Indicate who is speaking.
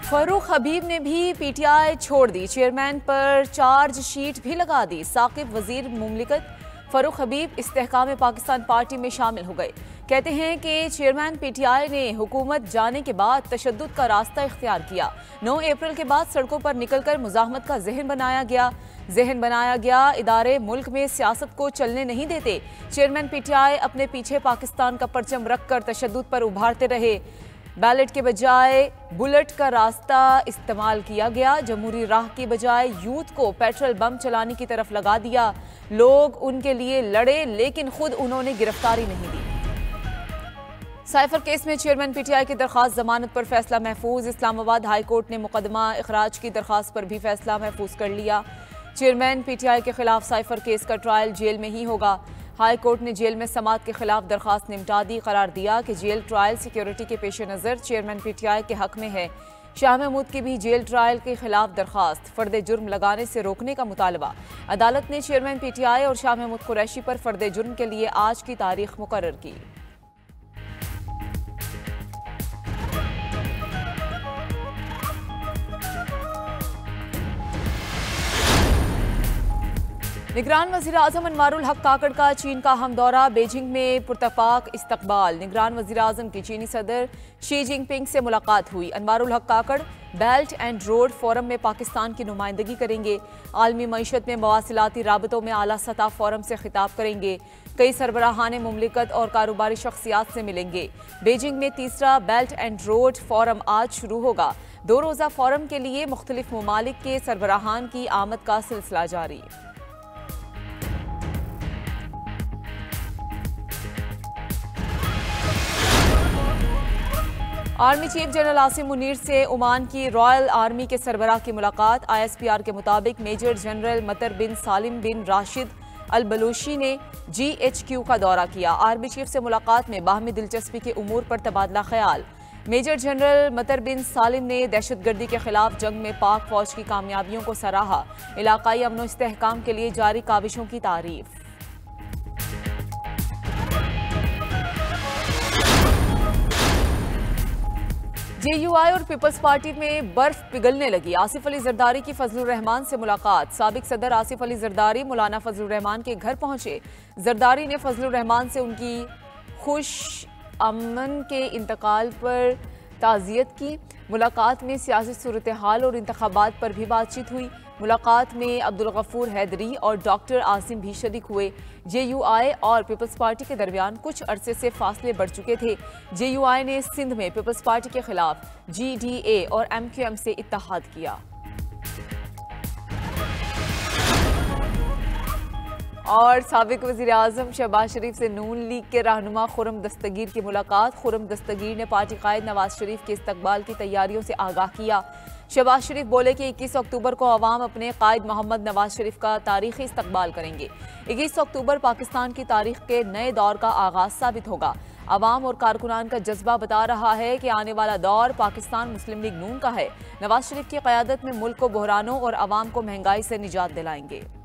Speaker 1: फरूख हबीब ने भी पीटीआई छोड़ दी, चेयरमैन पर चार्जशीट भी लगा दी। साकिब वजीर मुमलिकत फरूख हबीब इस्तेहकाम पाकिस्तान पार्टी में शामिल हो गए। कहते हैं कि चेयरमैन पीटीआई ने हुकूमत जाने के बाद तशद्दुद का रास्ता इख्तियार किया। 9 अप्रैल के बाद सड़कों पर निकलकर मुजाहमत का जहन बनाया गया। इदारे मुल्क में सियासत को चलने नहीं देते। चेयरमैन पीटीआई अपने पीछे पाकिस्तान का परचम रखकर तशद्दुद पर उभारते रहे। बैलेट के बजाय बुलेट का रास्ता इस्तेमाल किया गया। जमहूरी राह की बजाय यूथ को पेट्रोल बम चलाने की तरफ लगा दिया। लोग उनके लिए लड़े लेकिन खुद उन्होंने गिरफ्तारी नहीं दी। साइफर केस में चेयरमैन पीटीआई की दरखास्त जमानत पर फैसला महफूज। इस्लामाबाद हाई कोर्ट ने मुकदमा इखराज की दरखास्त पर भी फैसला महफूज कर लिया। चेयरमैन पीटीआई के खिलाफ साइफर केस का ट्रायल जेल में ही होगा। हाई कोर्ट ने जेल में समात के खिलाफ दरखास्त निपटा दी। करार दिया कि जेल ट्रायल सिक्योरिटी के पेश नज़र चेयरमैन पीटीआई के हक में है। शाह महमूद की भी जेल ट्रायल के खिलाफ दरखास्त, फर्द जुर्म लगाने से रोकने का मुतालबा। अदालत ने चेयरमैन पीटीआई और शाह महमूद कुरैशी पर फर्द जुर्म के लिए आज की तारीख मुकर्रर की। निगरान वज़ीर आज़म अनवारुल हक काकड़ का चीन का हम दौरा, बीजिंग में पुरतपाक इस्तकबाल। निगरान वज़ीर आज़म की चीनी सदर शी जिनपिंग से मुलाकात हुई। Anwarul Haq Kakar belt and road forum में पाकिस्तान की नुमाइंदगी करेंगे। आलमी मईशत में मवासिलाती राबतों में आला सतह फोरम से खिताब करेंगे। कई सरबराहान मुमलिकत और कारोबारी शख्सियात से मिलेंगे। बीजिंग में तीसरा बेल्ट एंड रोड फोरम आज शुरू होगा। 2 रोज़ा फोरम के लिए मुख्तलिफ ममालिक के सरबराहान की आमद का सिलसिला जारी। Army chief general Asim Munir से ओमान की रॉयल आर्मी के सरबराह की मुलाकात। ISPR के मुताबिक मेजर जनरल मतर बिन सालिम बिन राशिद अल बलूशी ने GHQ का दौरा किया। आर्मी चीफ से मुलाकात में बाहमी दिलचस्पी के उमूर पर तबादला ख्याल। मेजर जनरल मतर बिन सालिम ने दहशतगर्दी के खिलाफ जंग में पाक फौज की कामयाबियों को सराहा। इलाकाई अमन व इस्तेहकाम के लिए जारी काविशों की तारीफ। JUI और पीपल्स पार्टी में बर्फ पिघलने लगी। आसिफ अली जरदारी की फजलुर रहमान से मुलाकात। साबिक सदर आसिफ अली जरदारी मौलाना फजलुर रहमान के घर पहुंचे। जरदारी ने फजलुर रहमान से उनकी खुश अमन के इंतकाल पर ताज़ियत की। मुलाकात में सियासी सूरत हाल और इंतखाबात पर भी बातचीत हुई। मुलाकात में अब्दुल गफूर हैदरी और डॉक्टर आसिम भी शरीक हुए। JUI और पीपल्स पार्टी के दरमियान कुछ अरसे से फासले बढ़ चुके थे। JUI ने सिंध में पीपल्स पार्टी के खिलाफ GDA और MQM से इत्तेहाद किया। और साबिक वज़ीर आज़म शहबाज शरीफ से नून लीग के रहनुमा खुर्रम दस्तगीर की मुलाकात। खुर्रम दस्तगीर ने पार्टी कायद नवाज शरीफ के इस्तकबाल की तैयारियों से आगाह किया। शहबाज शरीफ बोले कि 21 अक्टूबर को अवाम अपने कायद मोहम्मद नवाज शरीफ का तारीखी इस्तकबाल करेंगे। 21 अक्टूबर पाकिस्तान की तारीख के नए दौर का आगाज साबित होगा। अवाम और कारकुनान का जज्बा बता रहा है कि आने वाला दौर पाकिस्तान मुस्लिम लीग नून का है। नवाज शरीफ की क़यादत में मुल्क को बहरानों और अवाम को महंगाई से निजात दिलाएंगे।